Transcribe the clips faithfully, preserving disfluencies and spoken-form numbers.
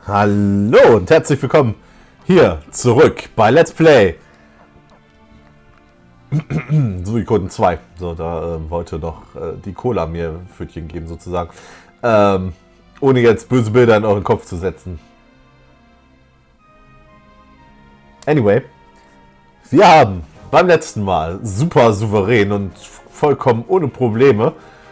Hallo und herzlich willkommen hier zurück bei Let's Play Suikoden zwei. So, da äh, wollte noch äh, die Cola mir Pfötchen geben sozusagen. Ähm, ohne jetzt böse Bilder in euren Kopf zu setzen. Anyway, wir haben beim letzten Mal super souverän und vollkommen ohne Probleme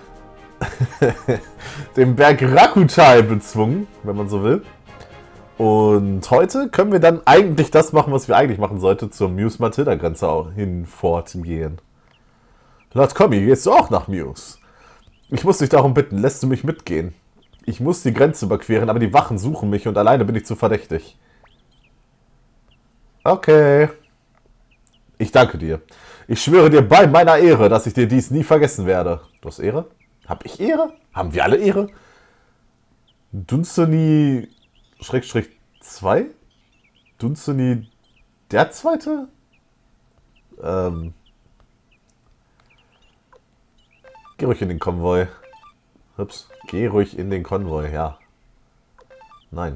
den Berg Rakutai bezwungen, wenn man so will. Und heute können wir dann eigentlich das machen, was wir eigentlich machen sollten, zur Muse-Matilda-Grenze hin fortgehen. Lord Commi, gehst du auch nach Muse? Ich muss dich darum bitten, lässt du mich mitgehen? Ich muss die Grenze überqueren, aber die Wachen suchen mich und alleine bin ich zu verdächtig. Okay. Ich danke dir. Ich schwöre dir bei meiner Ehre, dass ich dir dies nie vergessen werde. Du hast Ehre? Hab ich Ehre? Haben wir alle Ehre? Dunsany Schrägstrich zwei? Dunsany der Zweite? Ähm. Geh ruhig in den Konvoi. Ups. Geh ruhig in den Konvoi, ja. Nein.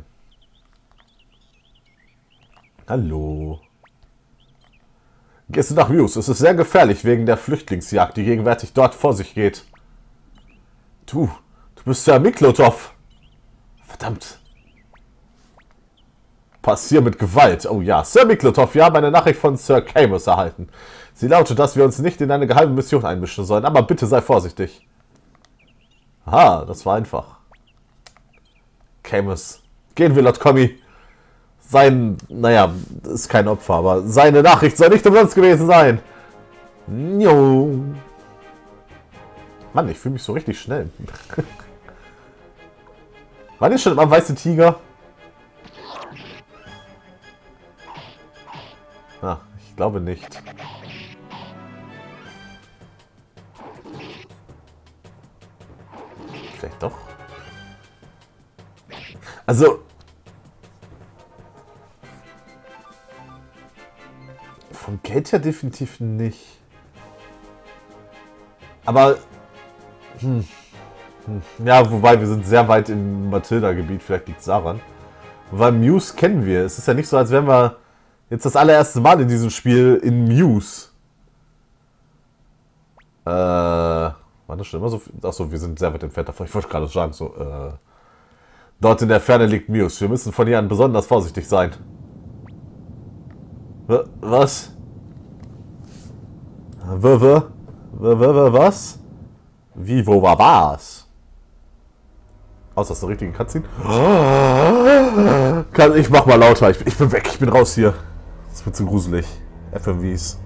Hallo. Gehst du nach Muse? Es ist sehr gefährlich wegen der Flüchtlingsjagd, die gegenwärtig dort vor sich geht. Du, du bist ja Miklotov. Verdammt. Passier mit Gewalt. Oh ja, Sir Miklotov, wir haben eine Nachricht von Sir Camus erhalten. Sie lautet, dass wir uns nicht in eine geheime Mission einmischen sollen, aber bitte sei vorsichtig. Aha, das war einfach. Camus. Gehen wir, Lord Commi. Sein, naja, ist kein Opfer, aber seine Nachricht soll nicht umsonst gewesen sein. Jo. Mann, ich fühle mich so richtig schnell. War nicht schon immer weiße Tiger? Ah, ich glaube nicht. Vielleicht doch. Also... Vom Geld her definitiv nicht. Aber... Hm, hm, ja, wobei wir sind sehr weit im Matilda-Gebiet. Vielleicht liegt es daran. Weil Muse kennen wir. Es ist ja nicht so, als wären wir... Jetzt das allererste Mal in diesem Spiel in Muse. Äh, war das schon immer so? Achso, wir sind sehr weit entfernt davon. Ich wollte gerade sagen, so, äh, dort in der Ferne liegt Muse. Wir müssen von hier an besonders vorsichtig sein. Was? W, w, w, w, was? Wie, wo, war, was? Aus, das ist eine richtige Cutscene? Kann, ich mach mal lauter. Ich, ich bin weg. Ich bin raus hier. Das wird zu gruselig. F M Vs.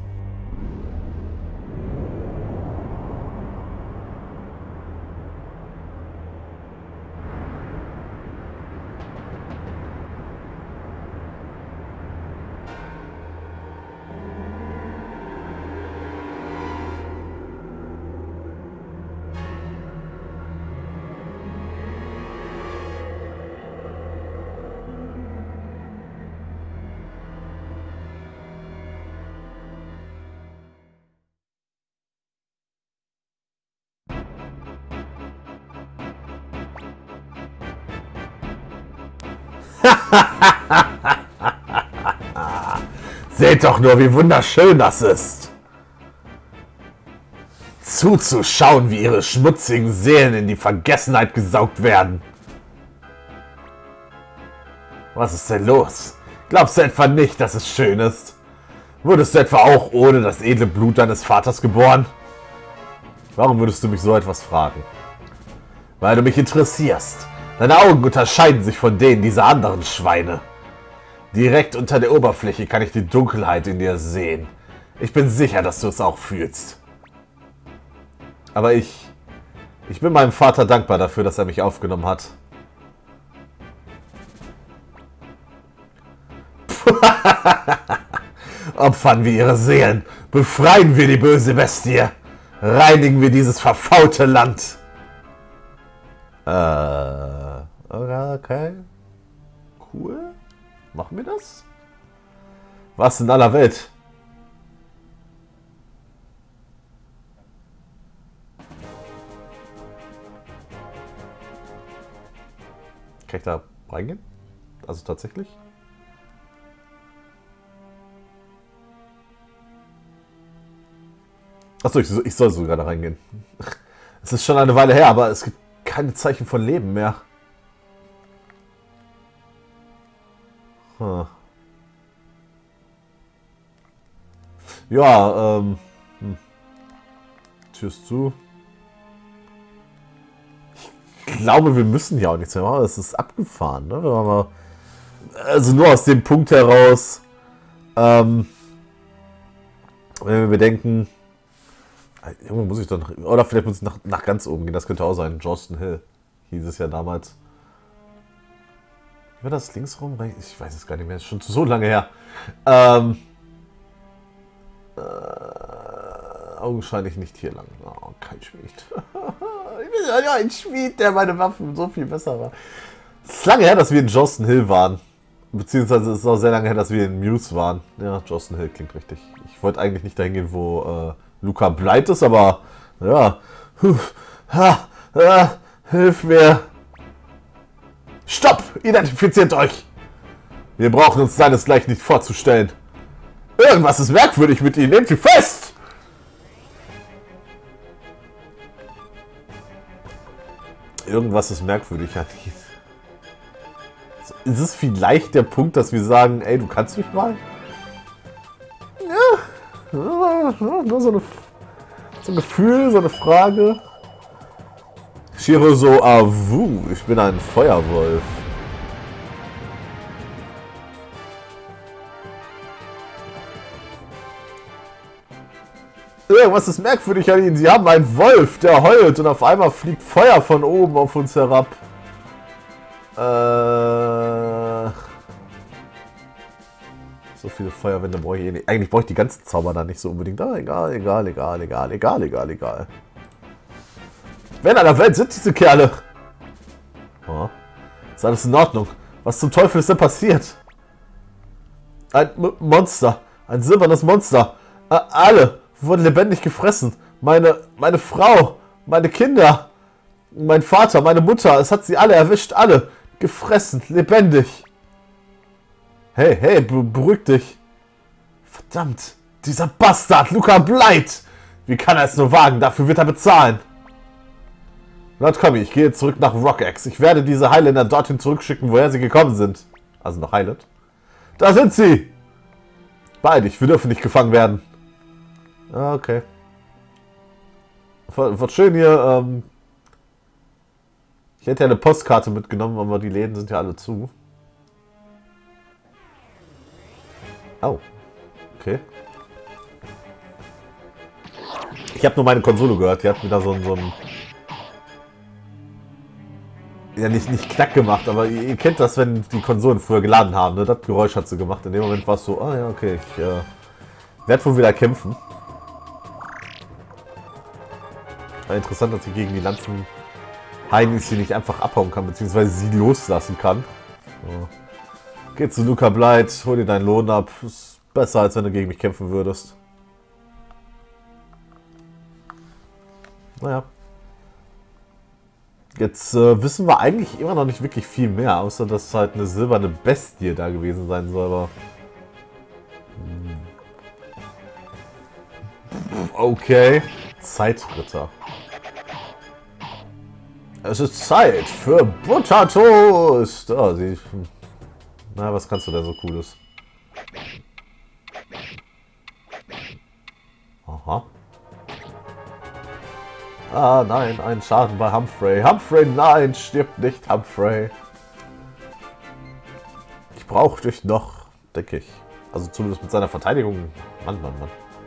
Seht doch nur, wie wunderschön das ist. Zuzuschauen, wie ihre schmutzigen Seelen in die Vergessenheit gesaugt werden. Was ist denn los? Glaubst du etwa nicht, dass es schön ist? Wurdest du etwa auch ohne das edle Blut deines Vaters geboren? Warum würdest du mich so etwas fragen? Weil du mich interessierst. Deine Augen unterscheiden sich von denen dieser anderen Schweine. Direkt unter der Oberfläche kann ich die Dunkelheit in dir sehen. Ich bin sicher, dass du es auch fühlst. Aber ich... Ich bin meinem Vater dankbar dafür, dass er mich aufgenommen hat. Opfern wir ihre Seelen. Befreien wir die böse Bestie. Reinigen wir dieses verfaulte Land. Äh... Okay. Cool. Machen wir das? Was in aller Welt? Kann ich da reingehen? Also tatsächlich? Achso, ich, ich soll sogar da reingehen. Es ist schon eine Weile her, aber es gibt keine Zeichen von Leben mehr. Hm. Ja, ähm... Hm. Tür ist zu. Ich glaube, wir müssen ja auch nichts mehr machen. Das ist abgefahren, ne? Wenn wir mal, also nur aus dem Punkt heraus, ähm, wenn wir bedenken, irgendwo muss ich doch noch, oder vielleicht muss ich nach, nach ganz oben gehen, das könnte auch sein. Jorston Hill hieß es ja damals. Wie war das links rum? Ich weiß es gar nicht mehr, das ist schon so lange her. Ähm, äh, augenscheinlich nicht hier lang. Oh, kein Schmied. Ich bin ja ein Schmied, der meine Waffen so viel besser war. Es ist lange her, dass wir in Jorston Hill waren. Beziehungsweise es ist auch sehr lange her, dass wir in Muse waren. Ja, Jorston Hill klingt richtig. Ich wollte eigentlich nicht dahin gehen, wo äh, Luca Blight ist, aber ja. Ha, ha, hilf mir. Stopp! Identifiziert euch! Wir brauchen uns seinesgleichen nicht vorzustellen. Irgendwas ist merkwürdig mit ihnen. Nehmt sie fest! Irgendwas ist merkwürdig an ihnen. Ist es vielleicht der Punkt, dass wir sagen, ey, du kannst mich mal? Ja. Nur so, eine, so ein Gefühl, so eine Frage. Shiro so, avu, ich bin ein Feuerwolf. Irgendwas ist merkwürdig an ihnen. Sie haben einen Wolf, der heult und auf einmal fliegt Feuer von oben auf uns herab. Äh, so viele Feuerwände brauche ich eh nicht. Eigentlich brauche ich die ganzen Zauber da nicht so unbedingt. Ah, egal, egal, egal, egal, egal, egal, egal. Wer in aller Welt sind diese Kerle? Oh. Ist alles in Ordnung? Was zum Teufel ist denn passiert? Ein M Monster. Ein silbernes Monster. Äh, alle wurden lebendig gefressen. Meine, meine Frau. Meine Kinder. Mein Vater, meine Mutter. Es hat sie alle erwischt. Alle. Gefressen. Lebendig. Hey, hey, be beruhig dich. Verdammt. Dieser Bastard. Luca Blight. Wie kann er es nur wagen? Dafür wird er bezahlen. Na komm, ich gehe zurück nach Rockaxe. Ich werde diese Highlander dorthin zurückschicken, woher sie gekommen sind. Also nach Highland. Da sind sie! Beide, wir dürfen nicht gefangen werden. Ah, okay. Wird schön hier. Ähm ich hätte ja eine Postkarte mitgenommen, aber die Läden sind ja alle zu. Oh. Okay. Ich habe nur meine Konsole gehört. Die hat wieder so ein... So ein ja, nicht, nicht knack gemacht, aber ihr, ihr kennt das, wenn die Konsolen früher geladen haben. Ne? Das Geräusch hat sie gemacht. In dem Moment war es so, ah ja, okay, ich äh, werde wohl wieder kämpfen. War interessant, dass ich gegen die ganzen Heinis hier nicht einfach abhauen kann, beziehungsweise sie loslassen kann. So. Geh zu Luca Blight, hol dir deinen Lohn ab. Ist besser, als wenn du gegen mich kämpfen würdest. Naja. Jetzt äh, wissen wir eigentlich immer noch nicht wirklich viel mehr, außer dass halt eine silberne Bestie da gewesen sein soll, aber... Okay. Zeitritter. Es ist Zeit für Buttertoast! Oh, sie... Na, was kannst du denn so Cooles? Aha. Ah, nein, ein Schaden bei Humphrey. Humphrey, nein, stirbt nicht, Humphrey. Ich brauche dich noch, denke ich. Also zumindest mit seiner Verteidigung. Mann, Mann, Mann.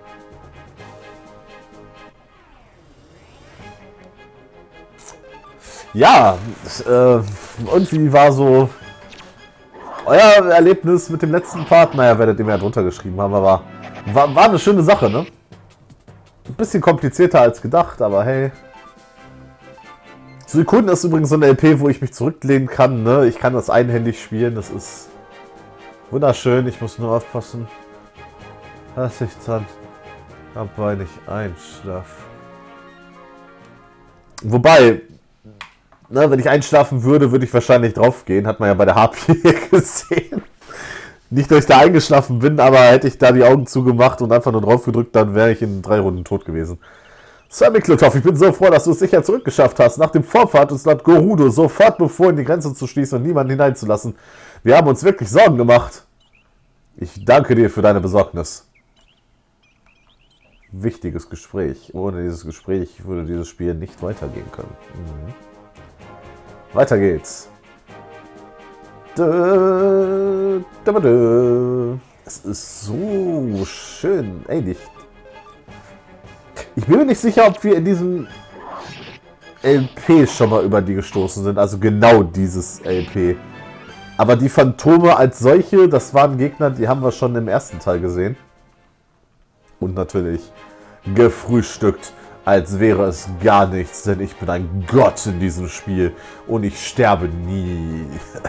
Ja, äh, und wie war so euer Erlebnis mit dem letzten Part? Naja, werdet ihr mir ja drunter geschrieben haben, aber war, war eine schöne Sache, ne? Ein bisschen komplizierter als gedacht, aber hey. Suikoden ist übrigens so eine L P, wo ich mich zurücklehnen kann, ne? Ich kann das einhändig spielen, das ist wunderschön. Ich muss nur aufpassen, dass ich dann dabei nicht einschlafe. Wobei, Na, wenn ich einschlafen würde, würde ich wahrscheinlich drauf gehen. Hat man ja bei der Harpie gesehen. Nicht, dass ich da eingeschlafen bin, aber hätte ich da die Augen zugemacht und einfach nur drauf gedrückt, dann wäre ich in drei Runden tot gewesen. Sir Miklotoff, ich bin so froh, dass du es sicher zurückgeschafft hast. Nach dem Vorfahrt ist Lord Gerudo sofort befohlen, die Grenze zu schließen und niemanden hineinzulassen. Wir haben uns wirklich Sorgen gemacht. Ich danke dir für deine Besorgnis. Wichtiges Gespräch. Ohne dieses Gespräch würde dieses Spiel nicht weitergehen können. Mhm. Weiter geht's. Es ist so schön. Ey, nicht. Ich bin mir nicht sicher, ob wir in diesem L P schon mal über die gestoßen sind. Also genau dieses L P. Aber die Phantome als solche, das waren Gegner, die haben wir schon im ersten Teil gesehen. Und natürlich gefrühstückt, als wäre es gar nichts, denn ich bin ein Gott in diesem Spiel und ich sterbe nie.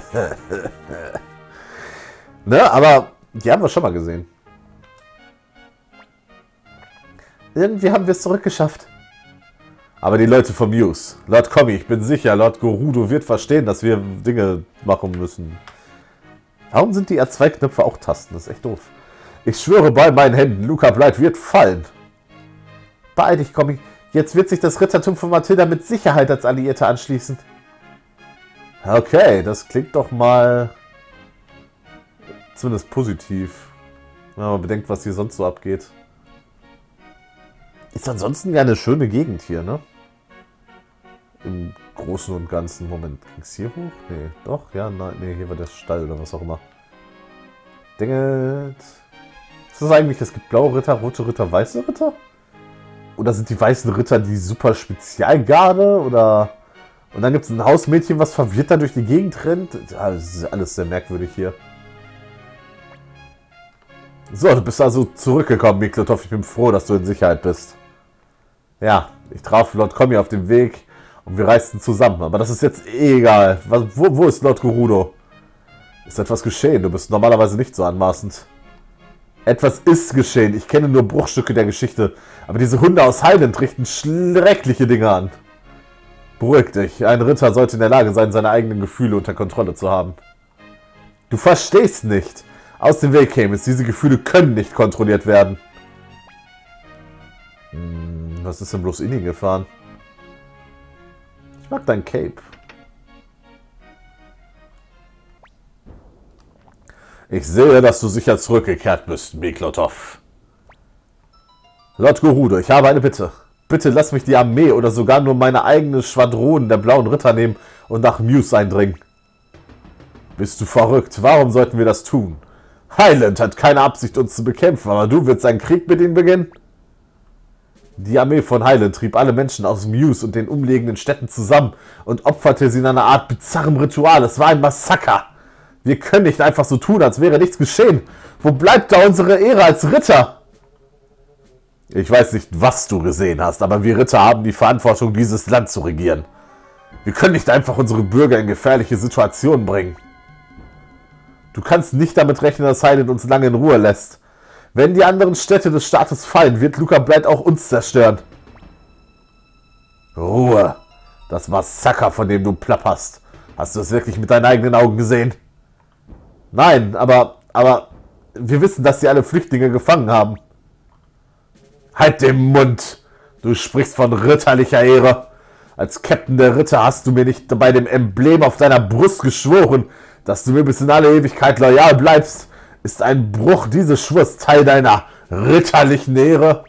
Ne, aber die haben wir schon mal gesehen. Irgendwie haben wir es zurückgeschafft. Aber die Leute vom Muse, Lord Commy, ich bin sicher, Lord Gerudo wird verstehen, dass wir Dinge machen müssen. Warum sind die R zwei Knöpfe auch Tasten? Das ist echt doof. Ich schwöre bei meinen Händen, Luca Blight wird fallen. Beeil dich, Commy. Jetzt wird sich das Rittertum von Matilda mit Sicherheit als Alliierte anschließen. Okay, das klingt doch mal zumindest positiv. Wenn man bedenkt, was hier sonst so abgeht. Ist ansonsten ja eine schöne Gegend hier, ne? Im Großen und Ganzen. Moment, ging's hier hoch? Nee, doch, ja, nein, nee, hier war der Stall oder was auch immer. Dinget. Ist das eigentlich, es gibt blaue Ritter, rote Ritter, weiße Ritter? Oder sind die weißen Ritter die super Spezialgarde? Oder. Und dann gibt es ein Hausmädchen, was verwirrt da durch die Gegend rennt. Ja, das ist alles sehr merkwürdig hier. So, du bist also zurückgekommen, Miklotoff. Ich bin froh, dass du in Sicherheit bist. Ja, ich traf Lord Commy auf dem Weg und wir reisten zusammen. Aber das ist jetzt eh egal. Wo, wo ist Lord Gerudo? Ist etwas geschehen? Du bist normalerweise nicht so anmaßend. Etwas ist geschehen. Ich kenne nur Bruchstücke der Geschichte. Aber diese Hunde aus Highland richten schreckliche Dinge an. Beruhig dich. Ein Ritter sollte in der Lage sein, seine eigenen Gefühle unter Kontrolle zu haben. Du verstehst nicht. Aus dem Weg käme es. Diese Gefühle können nicht kontrolliert werden. Hm, was ist denn bloß in ihn gefahren? Ich mag dein Cape. Ich sehe, dass du sicher zurückgekehrt bist, Miklotoff. Lord Gerudo, ich habe eine Bitte. Bitte lass mich die Armee oder sogar nur meine eigene Schwadron der Blauen Ritter nehmen und nach Muse eindringen. Bist du verrückt? Warum sollten wir das tun? Highland hat keine Absicht, uns zu bekämpfen, aber du willst einen Krieg mit ihnen beginnen? Die Armee von Highland trieb alle Menschen aus Muse und den umliegenden Städten zusammen und opferte sie in einer Art bizarrem Ritual. Es war ein Massaker. Wir können nicht einfach so tun, als wäre nichts geschehen. Wo bleibt da unsere Ehre als Ritter? Ich weiß nicht, was du gesehen hast, aber wir Ritter haben die Verantwortung, dieses Land zu regieren. Wir können nicht einfach unsere Bürger in gefährliche Situationen bringen. Du kannst nicht damit rechnen, dass Highland uns lange in Ruhe lässt. Wenn die anderen Städte des Staates fallen, wird Luca Blight auch uns zerstören. Ruhe! Das Massaker, von dem du plapperst. Hast du es wirklich mit deinen eigenen Augen gesehen? Nein, aber, aber wir wissen, dass sie alle Flüchtlinge gefangen haben. Halt den Mund! Du sprichst von ritterlicher Ehre. Als Captain der Ritter hast du mir nicht bei dem Emblem auf deiner Brust geschworen, dass du mir bis in alle Ewigkeit loyal bleibst. Ist ein Bruch dieses Schwurs Teil deiner ritterlichen Ehre?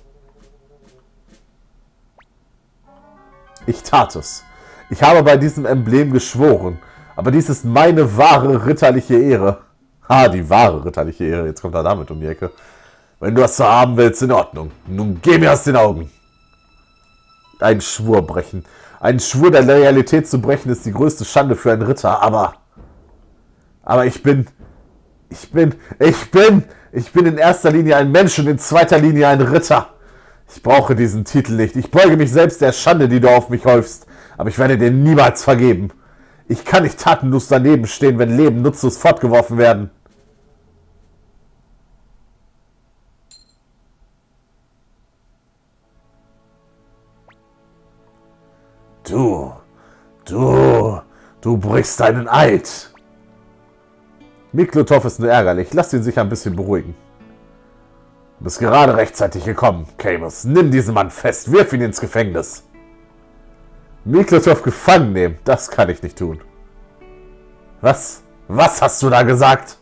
Ich tat es. Ich habe bei diesem Emblem geschworen. Aber dies ist meine wahre ritterliche Ehre. Ah, die wahre ritterliche Ehre. Jetzt kommt er damit um die Ecke. Wenn du was zu haben willst, in Ordnung. Nun geh mir aus den Augen. Ein Schwur brechen. Ein Schwur der Loyalität zu brechen ist die größte Schande für einen Ritter. Aber... Aber ich bin... Ich bin... Ich bin... Ich bin in erster Linie ein Mensch und in zweiter Linie ein Ritter. Ich brauche diesen Titel nicht. Ich beuge mich selbst der Schande, die du auf mich häufst. Aber ich werde dir niemals vergeben. Ich kann nicht tatenlos daneben stehen, wenn Leben nutzlos fortgeworfen werden. Du, du brichst deinen Eid. Miklotov ist nur ärgerlich. Lass ihn sich ein bisschen beruhigen. Du bist gerade rechtzeitig gekommen, Camus. Nimm diesen Mann fest. Wirf ihn ins Gefängnis. Miklotov gefangen nehmen. Das kann ich nicht tun. Was? Was hast du da gesagt?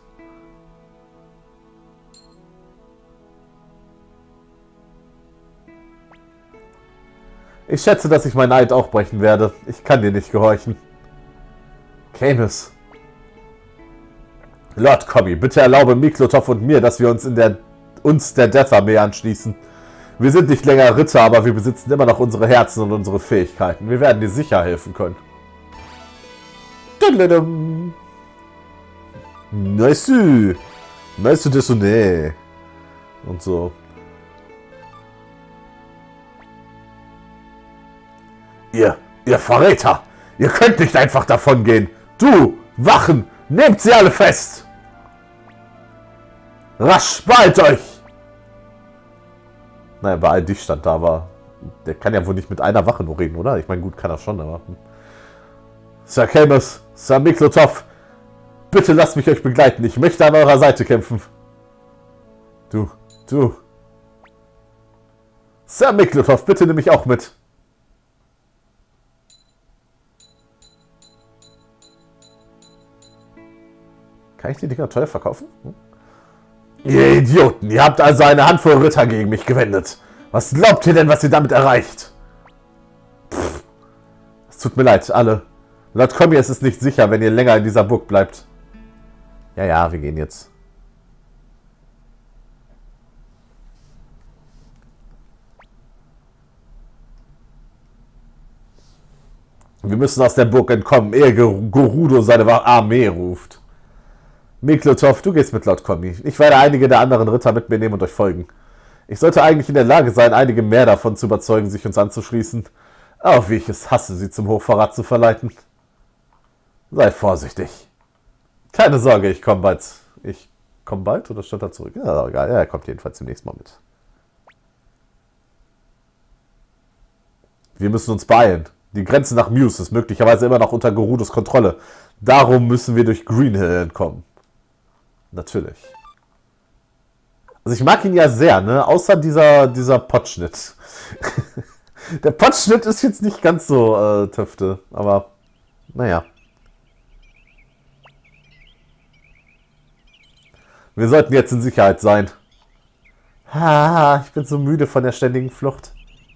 Ich schätze, dass ich meinen Eid auch brechen werde. Ich kann dir nicht gehorchen. Camus. Lord Commie, bitte erlaube Miklotov und mir, dass wir uns in der uns der Death Armee anschließen. Wir sind nicht länger Ritter, aber wir besitzen immer noch unsere Herzen und unsere Fähigkeiten. Wir werden dir sicher helfen können. Nice. Nice de und so. Ihr, ihr Verräter! Ihr könnt nicht einfach davon gehen! Du, Wachen, nehmt sie alle fest! Rasch, beeilt euch! Naja, bei all dich stand da, aber der kann ja wohl nicht mit einer Wache nur reden, oder? Ich meine, gut, kann er schon, aber... Sir Camus, Sir Miklotov, bitte lasst mich euch begleiten. Ich möchte an eurer Seite kämpfen. Du, du. Sir Miklotov, bitte nimm mich auch mit. Kann ich die Dinger teuer verkaufen? Hm? Ihr Idioten, ihr habt also eine Handvoll Ritter gegen mich gewendet. Was glaubt ihr denn, was ihr damit erreicht? Pff. Es tut mir leid, alle. Lord Commie, es ist nicht sicher, wenn ihr länger in dieser Burg bleibt. Ja, ja, wir gehen jetzt. Wir müssen aus der Burg entkommen, ehe Gerudo seine Armee ruft. Miklotov, du gehst mit Lord Commie. Ich werde einige der anderen Ritter mit mir nehmen und euch folgen. Ich sollte eigentlich in der Lage sein, einige mehr davon zu überzeugen, sich uns anzuschließen. Auch wie ich es hasse, sie zum Hochverrat zu verleiten. Sei vorsichtig. Keine Sorge, ich komme bald. Ich komme bald oder stand er zurück? Ja, egal. Ja, er kommt jedenfalls zunächst mal mit. Wir müssen uns beeilen. Die Grenze nach Muse ist möglicherweise immer noch unter Gerudos Kontrolle. Darum müssen wir durch Greenhill entkommen. Natürlich. Also ich mag ihn ja sehr, ne? Außer dieser, dieser Potschnitt. Der Potschnitt ist jetzt nicht ganz so äh, Töfte, aber naja. Wir sollten jetzt in Sicherheit sein. Ah, ich bin so müde von der ständigen Flucht.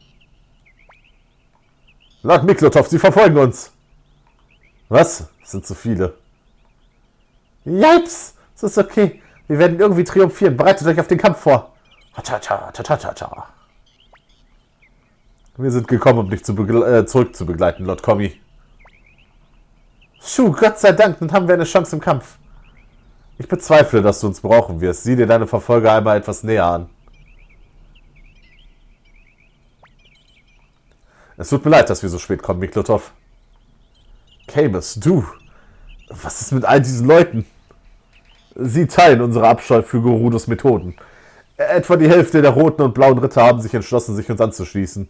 Lord Miklotov, sie verfolgen uns. Was? Es sind zu viele. Jipes! Es ist okay. Wir werden irgendwie triumphieren. Bereitet euch auf den Kampf vor. Wir sind gekommen, um dich zu äh, zurück zu begleiten, Lord Commie. Schuh, Gott sei Dank, dann haben wir eine Chance im Kampf. Ich bezweifle, dass du uns brauchen wirst. Sieh dir deine Verfolger einmal etwas näher an. Es tut mir leid, dass wir so spät kommen, Miklotov. Camus, du. Was ist mit all diesen Leuten? Sie teilen unsere Abscheu für Gerudos Methoden. Etwa die Hälfte der roten und blauen Ritter haben sich entschlossen, sich uns anzuschließen.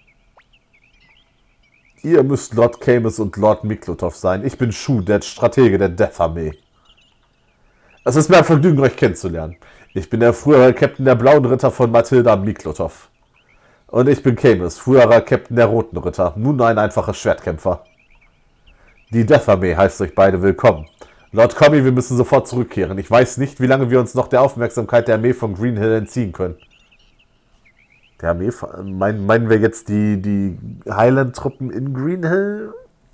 Ihr müsst Lord Camus und Lord Miklotov sein. Ich bin Shu, der Stratege der Death Armee. Es ist mir ein Vergnügen, euch kennenzulernen. Ich bin der frühere Captain der blauen Ritter von Matilda Miklotov. Und ich bin Camus, früherer Captain der roten Ritter, nun ein einfacher Schwertkämpfer. Die Death Armee heißt euch beide willkommen. Lord Commie, wir müssen sofort zurückkehren. Ich weiß nicht, wie lange wir uns noch der Aufmerksamkeit der Armee von Greenhill entziehen können. Der Armee? Meinen, meinen wir jetzt die, die Highland-Truppen in Greenhill?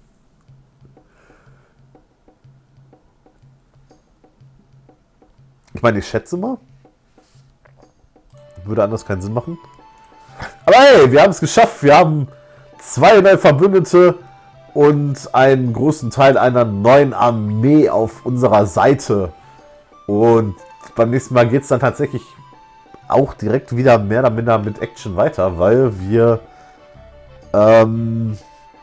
Ich meine, ich schätze mal. Würde anders keinen Sinn machen. Aber hey, wir haben es geschafft. Wir haben zwei neue Verbündete und einen großen Teil einer neuen Armee auf unserer Seite. Und beim nächsten Mal geht es dann tatsächlich auch direkt wieder mehr oder minder mit Action weiter, weil wir ähm,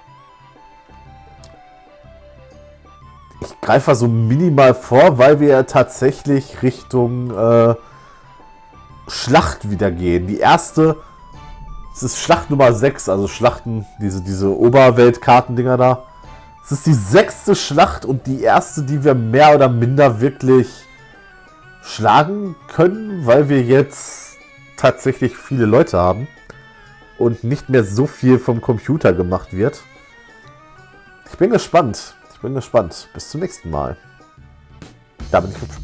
ich greife so minimal vor, weil wir tatsächlich Richtung äh, Schlacht wieder gehen. Die erste, es ist Schlacht Nummer sechs, also Schlachten, diese, diese Oberweltkartendinger da. Es ist die sechste Schlacht und die erste, die wir mehr oder minder wirklich schlagen können, weil wir jetzt tatsächlich viele Leute haben und nicht mehr so viel vom Computer gemacht wird. Ich bin gespannt. Ich bin gespannt. Bis zum nächsten Mal. Da bin ich gespannt.